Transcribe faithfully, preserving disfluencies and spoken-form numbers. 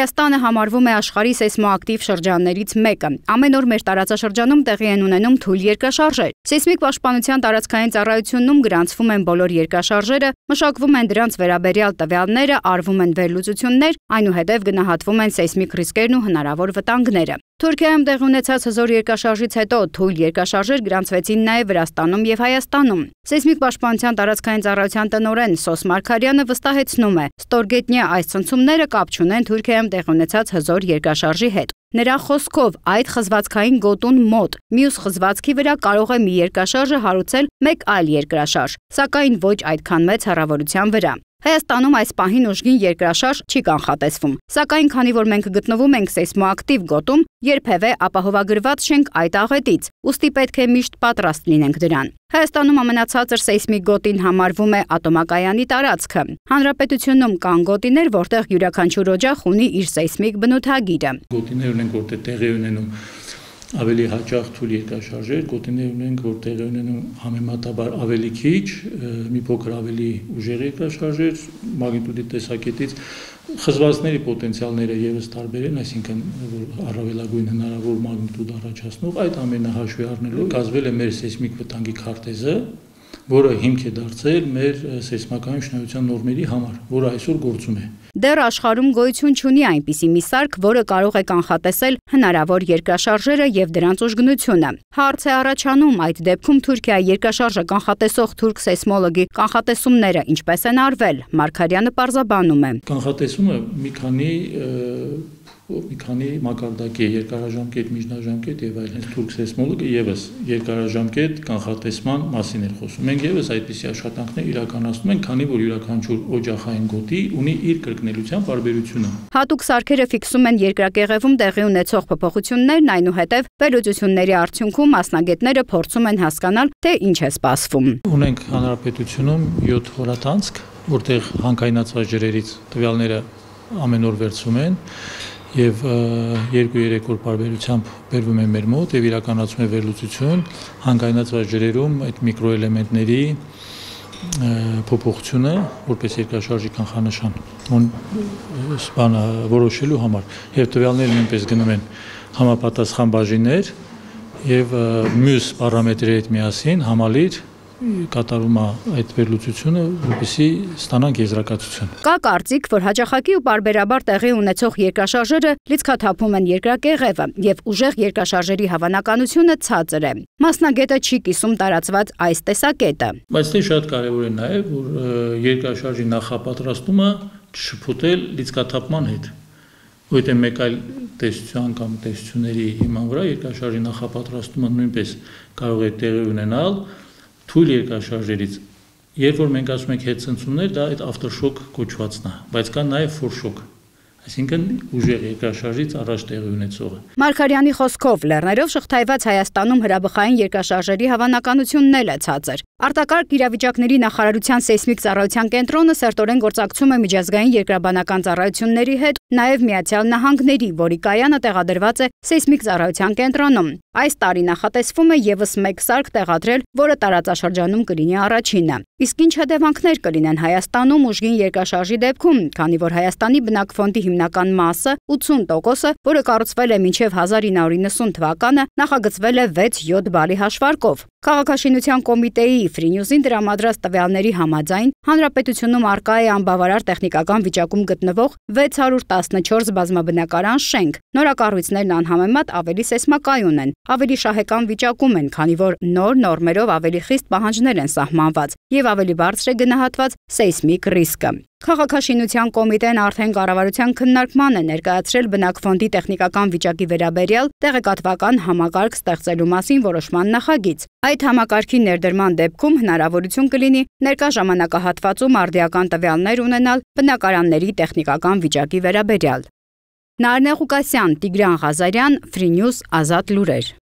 Հայաստանը համարվում է աշխարհի սեյսմոակտիվ շրջաններից մեկը։ Ամեն օր մեր տարածաշրջանում տեղի են ունենում թույլ երկրաշարժեր։ Սեյսմիկ պաշտպանության տարածքային ծառայությունում գրանցվում են բոլոր երկրաշարժերը, մշակվում են դրանց վերաբերյալ տվյալները, արվում են վերլուծություններ, այնուհետև գնահատվում են սեյսմիկ ռիսկերն ու հնարավոր վտանգները։ Թուրքիայում տեղի ունեցած հզոր երկրաշարժից հետո թույլ երկրաշարժեր գրանցվեցին նաև Վրաստանում եւ Հայաստանում։ Սեյսմիկ պաշտպանության տարածքային ծառայության տնօրեն Սոս Մարգարյանը վստահեցնում է, ստորգետնյա այս ցնցումները կապ չունեն Թուրքիայում տեղի ունեցած հզոր երկրաշարժի հետ։ Նրա խոսքով այդ խզվածքային գոտուն մոտ մյուս խզվածքի վրա կարող է մի երկրաշարժը հարուցել մեկ այլ երկրաշարժ, սակայն ոչ այդքան մեծ հեռավորության վրա։ Հայաստանում այս պահին ուժգին երկրաշարժ չի կանխատեսվում, սակայն քանի որ մենք գտնվում ենք սեյսմոակտիվ գոտում, երբևէ ապահովագրված չենք այդ աղետից, ուստի պետք է միշտ պատրաստ լինենք դրան։ Հայաստանում ամենացածր սեյսմիկ գոտին համարվում է ատոմակայանի տարածքը։ Հանրապետությունում կան գոտիներ, որտեղ յուրաքանչյուր օջախ ունի իր սեյսմիկ բնութագիրը։ Գոտիներ ունենք, որտեղ տեղի ունենում ավելի հաճախ թույլ երկրաշարժեր, գոտիներ ունենք, որ տեղի ունենում համեմատաբար ավելի քիչ, մի փոքր ավելի ուժեղ երկրաշարժեր, մագնիտուդի տեսակետից խզվածքների պոտենցիալները եւս տարբեր են, այսինքն որ առավելագույն հնարավոր մագնիտուդ առաջացնող, այդ ամենը հաշվի առնելով կազմվել է մեր սեյսմիկ վտանգի քարտեզը, որը հիմք է դարձել մեր սեյսմական շինարարության նորմերի համար, որը այսօր գործում է։ Դեռ աշխարհում գոյություն չունի այնպիսի մի սարք, որը կարող է կանխատեսել հնարավոր երկրաշարժերը եւ դրանց ուժգնությունը։ Հարց է առաջանում, այդ դեպքում Թուրքիայի երկրաշարժը կանխատեսող թուրք սեյսմոլոգի կանխատեսումները ինչպես են արվել, Մարգարյանը պարզաբանում է։ Կանխատեսումը մի քանի մի քանի մակարդակ է, երկարաժամկետ, միջնաժամկետ եւ այլն։ Թուրք սեյսմոլոգը եւս երկարաժամկետ կանխատեսման մասին էր խոսում։ Մենք եւս այդպիսի աշխատանքներ իրականացնում ենք, քանի որ յուրաքանչյուր օջախային գոտի ունի իր կրկնելիության տարբերությունը։ Հատուկ սարքերը ֆիքսում են երկրակեղևում տեղի ունեցող փոփոխություններն, այնուհետև վերլուծությունների արդյունքում մասնագետները փորձում են հասկանալ, թե ինչ է սպասվում։ Ունենք հանրապետությունում յոթ հորատանցք, որտեղ հանքայնացված ջրերից տվյալները ամեն օր վերցվում են եւ երկու-երեք օր բարբերությամբ բերվում է մեր մոտ եւ իրականացում է վերլուծություն հանքայնացված ջրերում այդ միկրոէլեմենտների փոփոխությունը որպես երկրաշարժի կանխանշան բանը որոշելու համար եւ տվյալները նույնպես գնում են համապատասխան բաժիններ եւ մյուս պարամետրերի հետ միասին համալիր կատարում է այդ վերլուծությունը, որպեսզի ստանանք եզրակացություն։ Կա կարծիք, որ հաճախակի ու պարբերաբար տեղի ունեցող երկրաշարժերը լիցքաթափում են երկրակեղևը եւ ուժեղ երկրաշարժերի հավանականությունը ցածր է։ Մասնագետը չի կիսում տարածված այս տեսակետը։ Բայց դե շատ կարեւոր է նաեւ, որ երկրաշարժի նախապատրաստումը չշփոթել լիցքաթափման հետ։ Որտեղ մեկ այլ տեսության կամ տեսությունների հիման վրա երկրաշարժի նախապատրաստումը նույնպես կարող է տեղի ունենալ թույլ երկրաշարժերից, երբ որ մենք ասում ենք հետցնցումներ, դա այդ ավտորշոկ կոչվածն է, բայց կա նաև ֆորշոկ, այսինքն ուժեղ երկրաշարժից առաջ տեղի ունեցողը։ Մարգարյանի խոսքով լեռներով շղթայված Հայաստանում հրաբխային երկրաշարժերի հավանականությունն էլ է ցածր։ Արտակարգ իրավիճակների նախարարության սեյսմիկ ծառայության կենտրոնը սերտորեն գործակցում է միջազգային երկրաբանական ծառայությունների հետ, նաև Միացյալ Նահանգների, որի կայանը տեղադրված է սեյսմիկ ծառայության կենտրոնում։ Այս տարի նախատեսվում է եւս մեկ սարք տեղադրել, որը տարածաշրջանում կլինի առաջինը։ Իսկ ինչ հետևանքներ կլինեն Հայաստանում ուժգին երկրաշարժի դեպքում, քանի որ Հայաստանի բնակֆոնդի հիմնական մասը ութսուն տոկոսը, որը կառուցվել է մինչև հազար ինը հարյուր նվաթ թվականը, նախագծվել է վեց-յոթ բալի հաշվարկով։ Քաղաքաշինության կոմիտեի Free News-ին տրամադրած տվյալների համաձայն հանրապետությունում առկա է անբավարար տեխնիկական վիճակում գտնվող վեց հարյուր տասնչորս բազմաբնակարան շենք։ Նորակառույցներն անհամեմատ ավելի սեյսմակայուն են, ավելի շահեկան վիճակում են, քանի որ նոր նորմերով ավելի խիստ պահանջներ են սահմանված եւ ավելի բարձր է գնահատված սեյսմիկ ռիսկը։ Քաղաքաշինության կոմիտեն արդեն կառավարության քննարկման է ներկայացրել բնակֆոնդի տեխնիկական վիճակի վերաբերյալ տեղեկատվական համակարգ ստեղծելու մասին որոշման նախագիծ։ Այդ համակարգի ներդրման դեպքում հնարավորություն կլինի ներկա ժամանակահատվածում արդիական տվյալներ ունենալ բնակարանների տեխնիկական վիճակի վերաբերյալ։ Նարինե Ղուկասյան, Տիգրան Ղազարյան, Free News, Ազատ լուրեր։